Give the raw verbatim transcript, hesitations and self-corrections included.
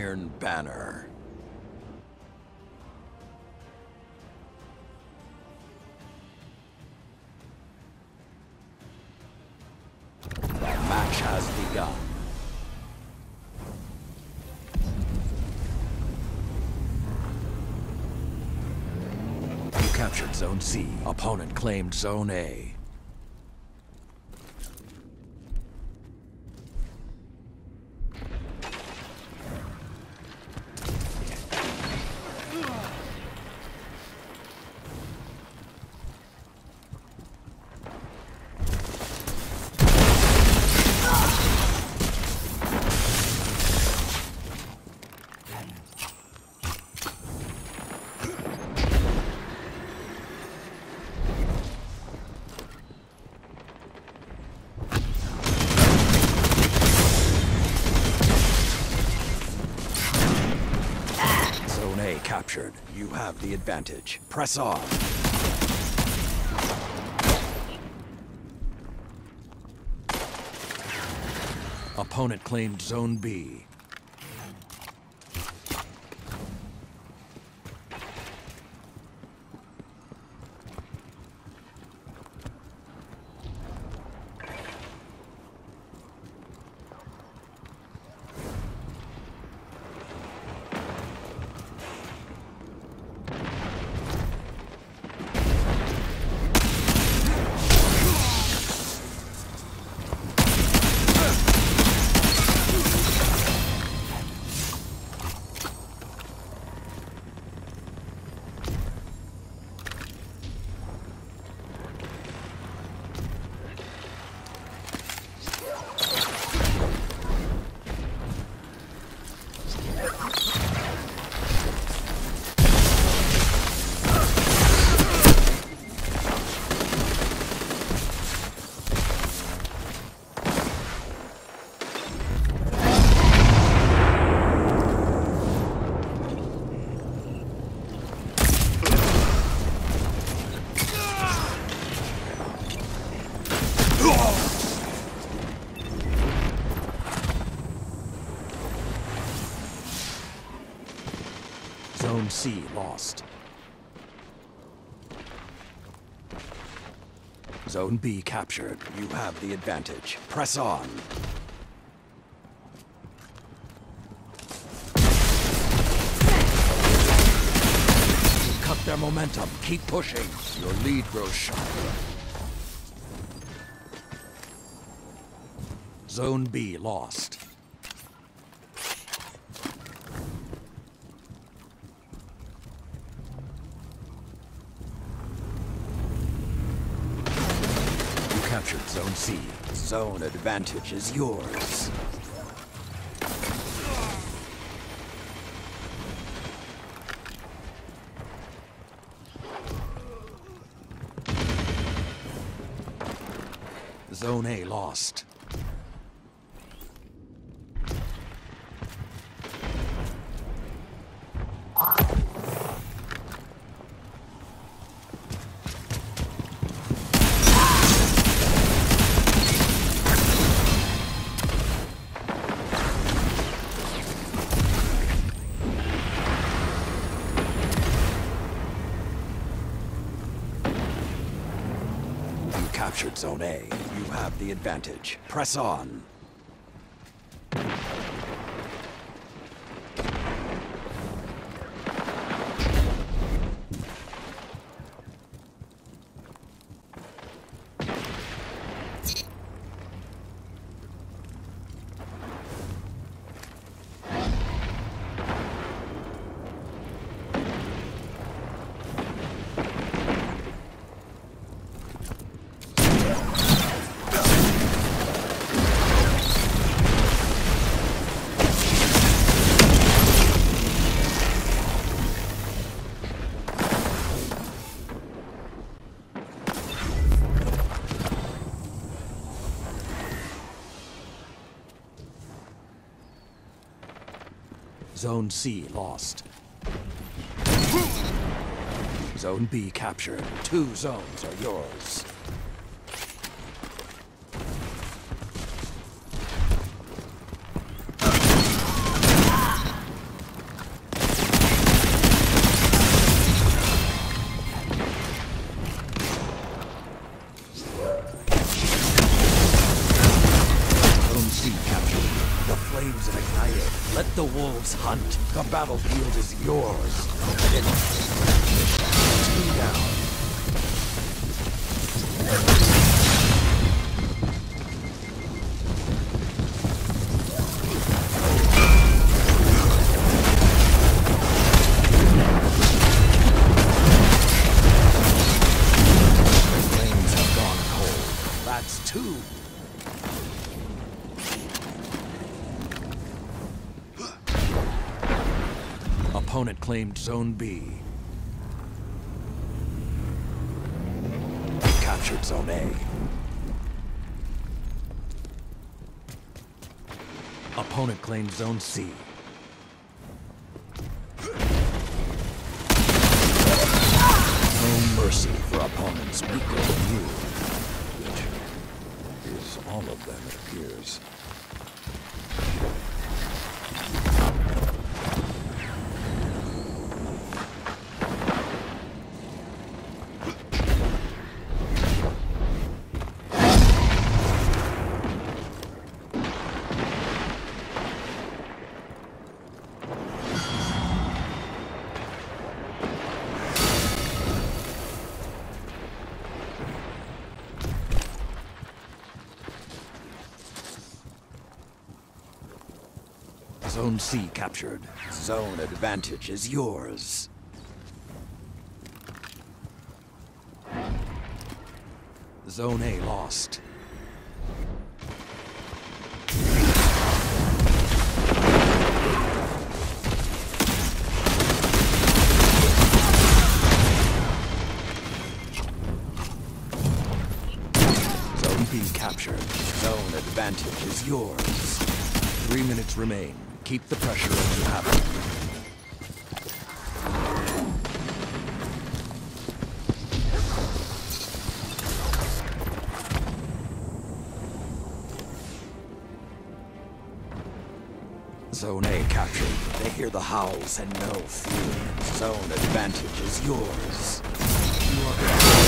Iron Banner. The match has begun. You captured Zone C. Opponent claimed Zone A. Captured. You have the advantage. Press on. Opponent claimed Zone B. Zone C lost. Zone B captured. You have the advantage. Press on. You cut their momentum. Keep pushing. Your lead grows sharper. Zone B lost. Captured Zone C. Zone advantage is yours. Zone A lost. Captured Zone A. You have the advantage. Press on. Zone C lost. Zone B captured. Two zones are yours. the wolves hunt. The battlefield is yours. Finish. Two down. Flames have gone cold. That's two. Opponent claimed Zone B. Captured Zone A. Opponent claimed Zone C. No mercy for opponents weaker than you. Which is all of them, it appears. Zone C captured. Zone advantage is yours. Zone A lost. Zone B captured. Zone advantage is yours. Three minutes remain. Keep the pressure as you have it. Zone A captured. They hear the howls and know fear. Zone advantage is yours. You are